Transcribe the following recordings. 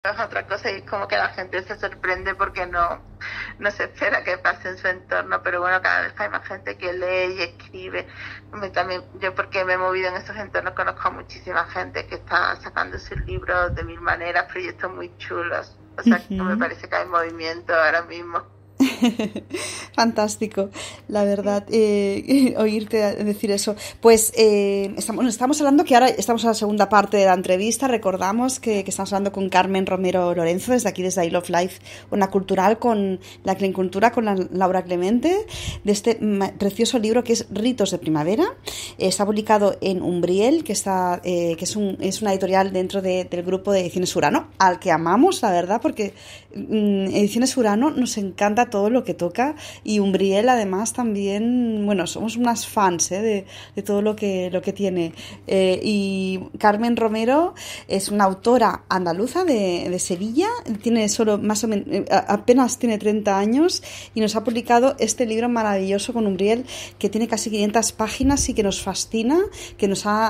es otra cosa y es como que la gente se sorprende porque no se espera que pase en su entorno, pero bueno, cada vez hay más gente que lee y escribe. También yo, porque me he movido en esos entornos, conozco a muchísima gente que está sacando sus libros de mil maneras, proyectos muy chulos, o sea que me Ujú. parece que hay movimiento ahora mismo. Fantástico, la Sí, verdad, oírte decir eso. Pues estamos hablando que ahora estamos en la segunda parte de la entrevista. Recordamos que estamos hablando con Carmen Romero Lorenzo, desde aquí, desde I Love Life, una cultural con la Clencultura, con Laura Clemente, de este precioso libro que es Ritos de Primavera. Está publicado en Umbriel, que es una editorial dentro del grupo de Ediciones Urano, al que amamos, la verdad, porque Ediciones Urano nos encanta todo lo que toca, y Umbriel además también, bueno, somos unas fans de todo lo que tiene. Y Carmen Romero es una autora andaluza de Sevilla, tiene solo más o menos, apenas tiene 30 años, y nos ha publicado este libro maravilloso con Umbriel, que tiene casi 500 páginas y que nos fascina, que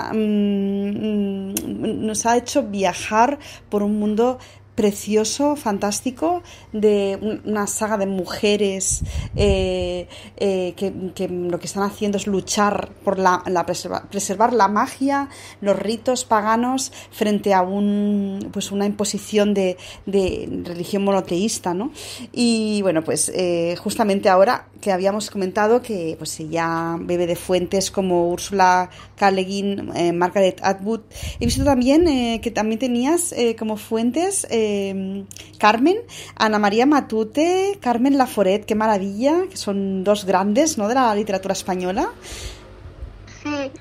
nos ha hecho viajar por un mundo precioso, fantástico, de una saga de mujeres que lo que están haciendo es luchar por preservar la magia, los ritos paganos frente a una imposición de religión monoteísta, ¿no? Y bueno, pues justamente ahora que habíamos comentado que pues ella bebe de fuentes como Úrsula K. Le Guin, Margaret Atwood. He visto también que también tenías como fuentes Carmen, Ana María Matute, Carmen Laforet, qué maravilla, que son dos grandes, ¿no?, de la literatura española. sí.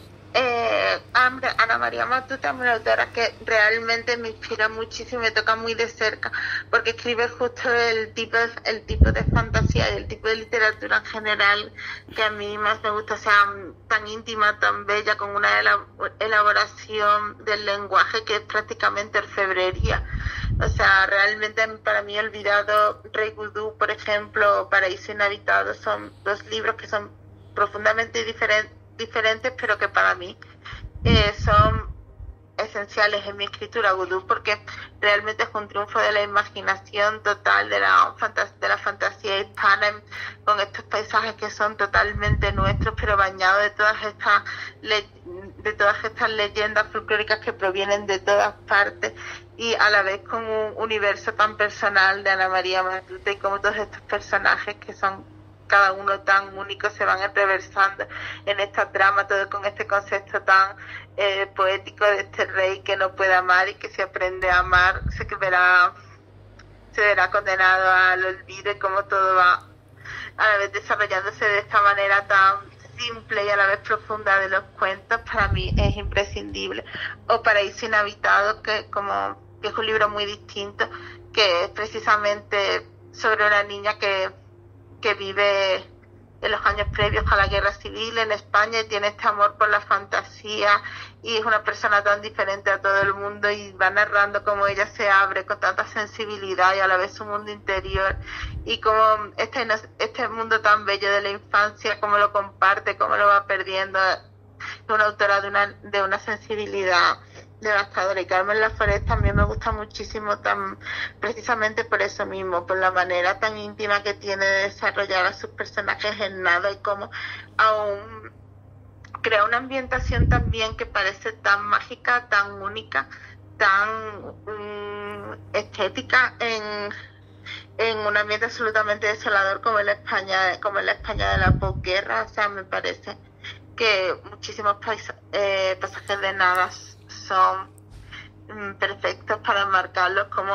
Ana María Matute es una autora que realmente me inspira muchísimo y me toca muy de cerca, porque escribe justo el tipo de fantasía y el tipo de literatura en general que a mí más me gusta, o sea, tan íntima, tan bella, con una elaboración del lenguaje que es prácticamente orfebrería. O sea, realmente para mí Olvidado, Rey Vudú, por ejemplo, Paraíso Inhabitado, son dos libros que son profundamente diferentes, pero que para mí son esenciales en mi escritura vudú, porque realmente es un triunfo de la imaginación total, de la fantasía hispana, con estos paisajes que son totalmente nuestros, pero bañados de todas estas leyendas folclóricas que provienen de todas partes, y a la vez con un universo tan personal de Ana María Matute, y como todos estos personajes que son cada uno tan único se van reversando en esta trama, todo con este concepto tan poético de este rey que no puede amar, y que si aprende a amar se verá condenado al olvido, y como todo va a la vez desarrollándose de esta manera tan simple y a la vez profunda de los cuentos. Para mí es imprescindible. O Paraíso Inhabitado, que es un libro muy distinto, que es precisamente sobre una niña que vive en los años previos a la guerra civil en España, y tiene este amor por la fantasía, y es una persona tan diferente a todo el mundo, y va narrando cómo ella se abre con tanta sensibilidad y a la vez su mundo interior, y cómo este mundo tan bello de la infancia, cómo lo comparte, cómo lo va perdiendo. Es una autora de una sensibilidad devastadora. Y Carmen Laforet también me gusta muchísimo, precisamente por eso mismo, por la manera tan íntima que tiene de desarrollar a sus personajes en nada, y cómo aún crea una ambientación también que parece tan mágica, tan única, tan estética en un ambiente absolutamente desolador como en la España de la posguerra. O sea, me parece que muchísimos pasajes de nada son perfectos para marcarlos, como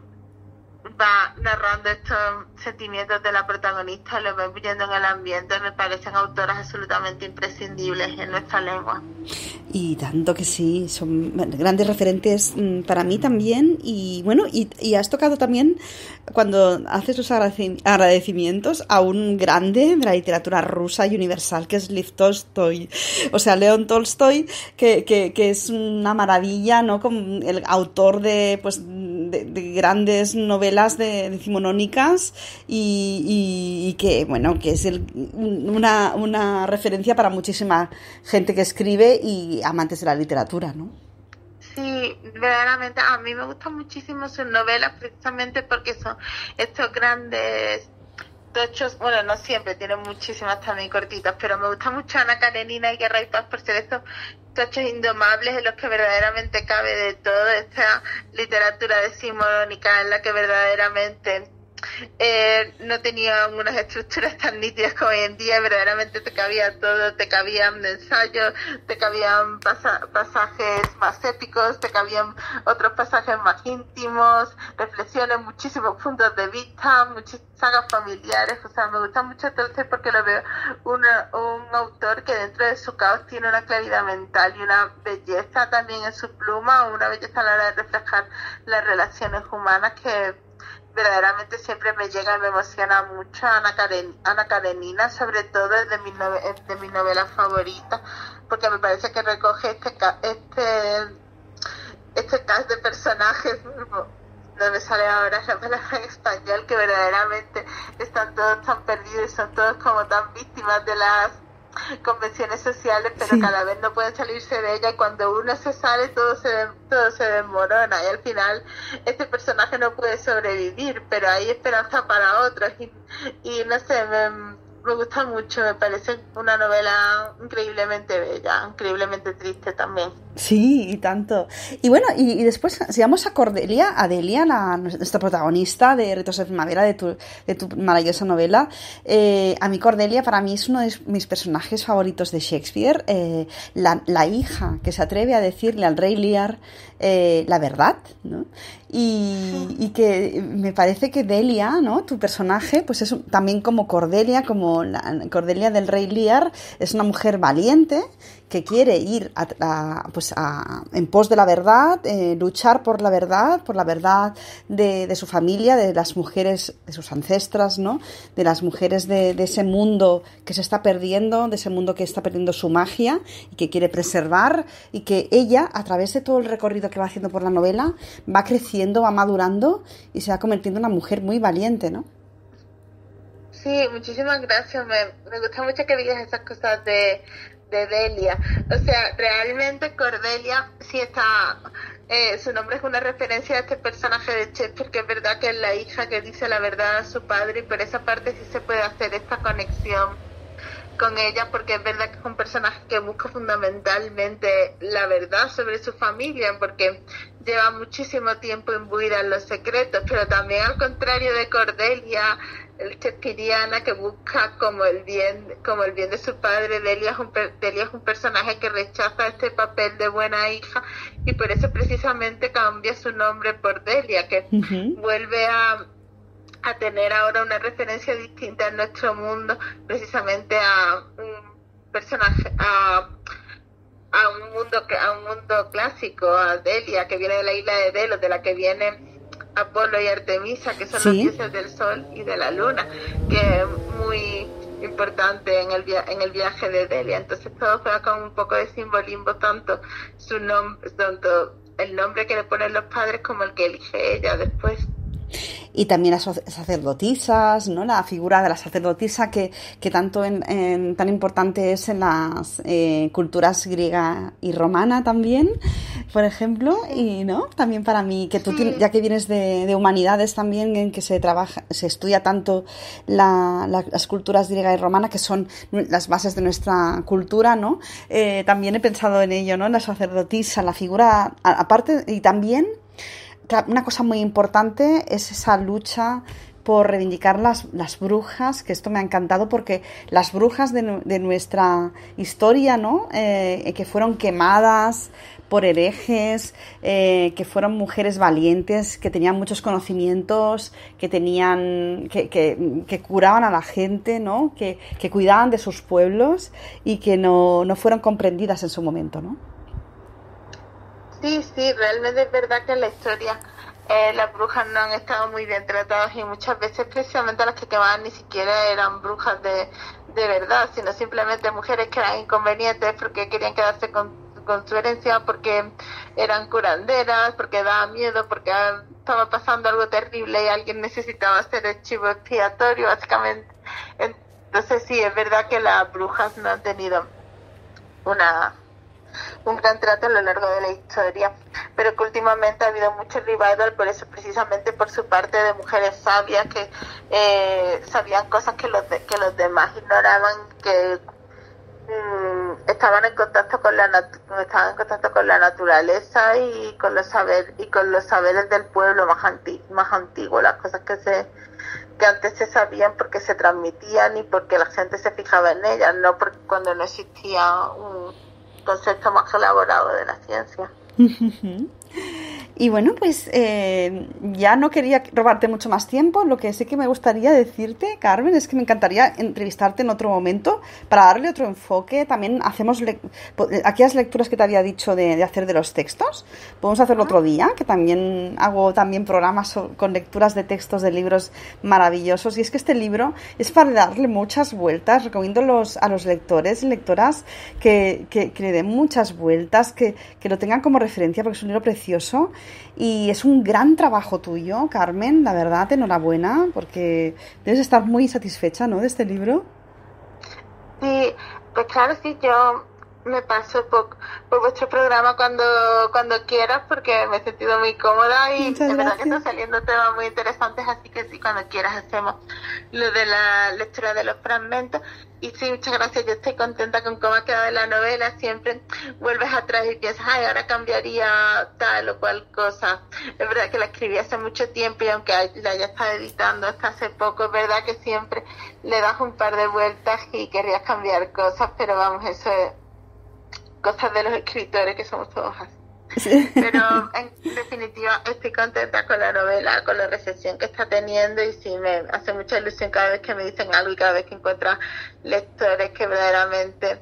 va narrando estos sentimientos de la protagonista, los va viviendo en el ambiente. Me parecen autoras absolutamente imprescindibles en nuestra lengua. Y tanto que sí, son grandes referentes para mí también. Y bueno, y has tocado también cuando haces los agradecimientos a un grande de la literatura rusa y universal, que es Lev Tolstoy. O sea, León Tolstoy, que es una maravilla, ¿no? Como el autor de grandes novelas decimonónicas, y que, bueno, que es una referencia para muchísima gente que escribe y amantes de la literatura, ¿no? Sí, verdaderamente a mí me gustan muchísimo sus novelas precisamente porque son estos grandes tochos, bueno, no siempre, tienen muchísimas también cortitas, pero me gusta mucho Ana Karenina y Guerra y Paz por ser estos tochos indomables en los que verdaderamente cabe de todo, esta literatura decimonónica en la que verdaderamente no tenía unas estructuras tan nítidas como hoy en día, verdaderamente te cabía todo, te cabían ensayos, te cabían pasajes más épicos, te cabían otros pasajes más íntimos, reflexiones, muchísimos puntos de vista, muchas sagas familiares, o sea, me gusta mucho entonces porque lo veo un autor que dentro de su caos tiene una claridad mental y una belleza también en su pluma, una belleza a la hora de reflejar las relaciones humanas que verdaderamente siempre me llega y me emociona mucho. Ana Karenina, sobre todo es de mi novela favorita, porque me parece que recoge este cast de personajes, no me sale ahora la palabra en español, que verdaderamente están todos tan perdidos, son todos como tan víctimas de las convenciones sociales, pero sí, cada vez no pueden salirse de ella, y cuando uno se sale todo se desmorona, y al final este personaje no puede sobrevivir, pero hay esperanza para otros, y no sé, me gusta mucho, me parece una novela increíblemente bella, increíblemente triste también. Sí, y tanto. Y bueno, y después, si vamos a Cordelia, Adelia, nuestra protagonista de Ritos de Primavera, de tu maravillosa novela, a mí Cordelia para mí es uno de mis personajes favoritos de Shakespeare, la hija que se atreve a decirle al rey Lear la verdad, ¿no? Y que me parece que Delia, ¿no? Tu personaje, pues es también como Cordelia, como la Cordelia del rey Lear, es una mujer valiente que quiere ir en pos de la verdad, luchar por la verdad de su familia, de las mujeres, de sus ancestras, ¿no? De las mujeres de ese mundo que se está perdiendo, de ese mundo que está perdiendo su magia y que quiere preservar, y que ella, a través de todo el recorrido que va haciendo por la novela, va creciendo, va madurando y se va convirtiendo en una mujer muy valiente, ¿no? Sí, muchísimas gracias. Me gusta mucho que digas esas cosas de Delia. O sea, realmente Cordelia sí está, su nombre es una referencia a este personaje de Shakespeare, que es verdad que es la hija que dice la verdad a su padre, y por esa parte sí se puede hacer esta conexión con ella, porque es verdad que es un personaje que busca fundamentalmente la verdad sobre su familia, porque lleva muchísimo tiempo imbuida en los secretos, pero también al contrario de Cordelia, el shakespeariana, que busca como el bien de su padre, Delia es un personaje que rechaza este papel de buena hija, y por eso precisamente cambia su nombre por Delia, que vuelve a tener ahora una referencia distinta en nuestro mundo, precisamente a un personaje, a un mundo clásico, a Delia, que viene de la isla de Delos, de la que viene Apolo y Artemisa, que son los dioses del sol y de la luna, que es muy importante en el viaje de Delia. Entonces todo juega con un poco de simbolismo, tanto el nombre que le ponen los padres como el que elige ella después. Y también las sacerdotisas, ¿no? La figura de la sacerdotisa que tanto tan importante es en las culturas griega y romana también, por ejemplo, y ¿no? También para mí, que tú ya que vienes de humanidades también, en que se estudia tanto las culturas griega y romana, que son las bases de nuestra cultura, ¿no? También he pensado en ello, ¿no? La sacerdotisa, la figura, aparte, y también una cosa muy importante es esa lucha por reivindicar las brujas, que esto me ha encantado, porque las brujas de nuestra historia, ¿no? Que fueron quemadas por herejes, que fueron mujeres valientes, que tenían muchos conocimientos, que curaban a la gente, ¿no? Que cuidaban de sus pueblos y que no fueron comprendidas en su momento, ¿no? Sí, realmente es verdad que en la historia las brujas no han estado muy bien tratadas, y muchas veces precisamente las que quemaban ni siquiera eran brujas de verdad, sino simplemente mujeres que eran inconvenientes porque querían quedarse con su herencia, porque eran curanderas, porque daba miedo, porque estaba pasando algo terrible y alguien necesitaba hacer el chivo expiatorio, básicamente. Entonces sí, es verdad que las brujas no han tenido un gran trato a lo largo de la historia, pero que últimamente ha habido mucho revival por eso, precisamente por su parte de mujeres sabias que sabían cosas que los demás ignoraban, que estaban en contacto con la naturaleza y con los saberes del pueblo más antiguo, las cosas que antes se sabían porque se transmitían y porque la gente se fijaba en ellas, no porque cuando no existía un concepto más elaborado de la ciencia. Y bueno, pues ya no quería robarte mucho más tiempo. Lo que sí que me gustaría decirte, Carmen, es que me encantaría entrevistarte en otro momento para darle otro enfoque. También hacemos aquellas lecturas que te había dicho de hacer de los textos. Podemos hacerlo otro día, que también hago programas con lecturas de textos de libros maravillosos. Y es que este libro es para darle muchas vueltas. Recomiendo a los lectores y lectoras que le den muchas vueltas, que lo tengan como referencia, porque es un libro precioso. Y es un gran trabajo tuyo, Carmen, la verdad, enhorabuena, porque debes estar muy satisfecha, ¿no?, de este libro. Sí, pues claro, sí, yo me paso por vuestro programa cuando quieras, porque me he sentido muy cómoda y Muchas de verdad gracias. que están saliendo temas muy interesantes, así que sí, cuando quieras hacemos lo de la lectura de los fragmentos. Y sí, muchas gracias, yo estoy contenta con cómo ha quedado la novela. Siempre vuelves atrás y piensas, ay, ahora cambiaría tal o cual cosa. Es verdad que la escribí hace mucho tiempo y aunque la haya estado editando hasta hace poco, es verdad que siempre le das un par de vueltas y querrías cambiar cosas, pero vamos, eso es cosas de los escritores, que somos todos así. Sí. Pero en definitiva estoy contenta con la novela, con la recepción que está teniendo, y sí, me hace mucha ilusión cada vez que me dicen algo y cada vez que encuentro lectores que verdaderamente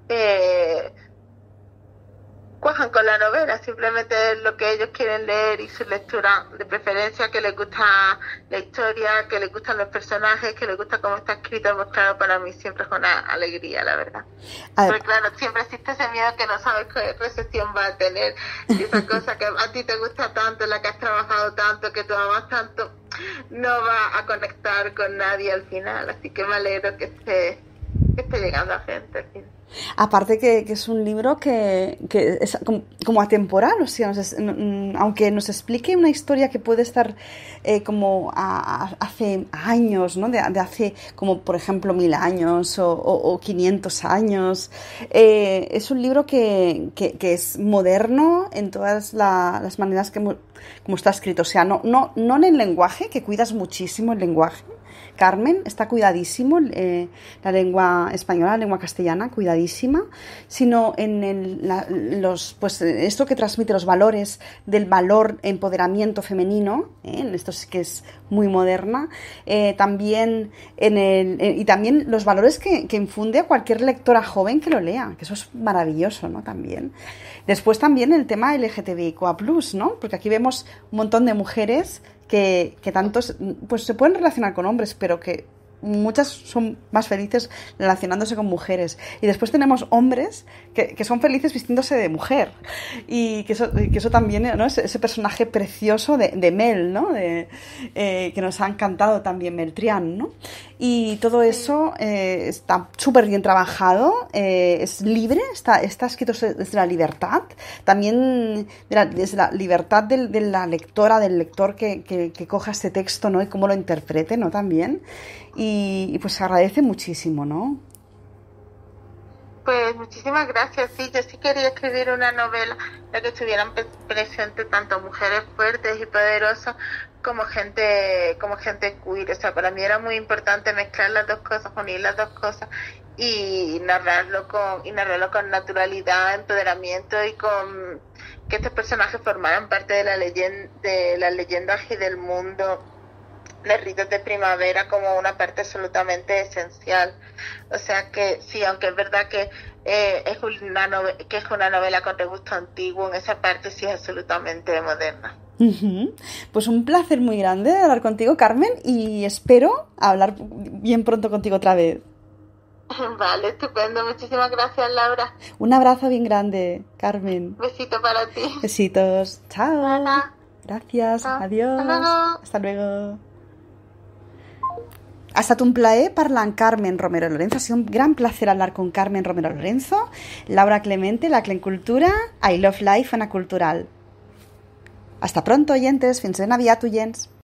cuajan con la novela, simplemente es lo que ellos quieren leer y su lectura de preferencia, que les gusta la historia, que les gustan los personajes, que les gusta cómo está escrito, pues claro, para mí siempre es una alegría, la verdad. Pero claro, siempre existe ese miedo que no sabes qué recepción va a tener, y esa cosa que a ti te gusta tanto, en la que has trabajado tanto, que tú amas tanto, no va a conectar con nadie al final, así que me alegro que esté llegando a gente al final. Aparte que es un libro que es como atemporal, o sea, aunque nos explique una historia que puede estar como hace años, ¿no? De hace como por ejemplo 1000 años o 500 años, es un libro que es moderno en todas las maneras como está escrito, o sea, no en el lenguaje, que cuidas muchísimo el lenguaje, Carmen, está cuidadísimo la lengua española, la lengua castellana, cuidadísima, sino en pues esto que transmite los valores del valor empoderamiento femenino, esto sí que es muy moderna, también y también los valores que infunde a cualquier lectora joven que lo lea, que eso es maravilloso, ¿no? También. Después también el tema LGTBIQA+, ¿no? Porque aquí vemos un montón de mujeres que tantos pues se pueden relacionar con hombres, pero que muchas son más felices relacionándose con mujeres. Y después tenemos hombres que son felices vistiéndose de mujer. Y que eso también, ¿no? Ese personaje precioso de Mel, ¿no? Que nos ha encantado también, Meltrián, ¿no? Y todo eso está súper bien trabajado, es libre, está escrito desde la libertad, también desde la libertad de la lectora, del lector que coja este texto, ¿no? Y cómo lo interprete, ¿no? También. Y pues se agradece muchísimo, ¿no? Pues muchísimas gracias. Sí, yo sí quería escribir una novela en la que estuvieran presentes tanto mujeres fuertes y poderosas como gente queer. O sea, para mí era muy importante mezclar las dos cosas, unir las dos cosas y narrarlo con naturalidad, empoderamiento, y con que estos personajes formaran parte de las leyendas y del mundo de ritos de primavera como una parte absolutamente esencial. O sea que sí, aunque es verdad que es una novela con regusto antiguo, en esa parte sí es absolutamente moderna. Pues un placer muy grande hablar contigo, Carmen, y espero hablar bien pronto contigo otra vez. Vale, estupendo. Muchísimas gracias, Laura. Un abrazo bien grande, Carmen. Besito para ti. Besitos. Chao. Hola. Gracias. Chao. Adiós. Hasta luego. Hasta luego. Ha estat un plaer parlar amb Carmen Romero Lorenzo. Ha sido un gran placer hablar con Carmen Romero Lorenzo, Laura Clemente, la Clencultura, I Love Life, Ona Cultural. Hasta pronto, oyentes. Fins ben aviat, oients.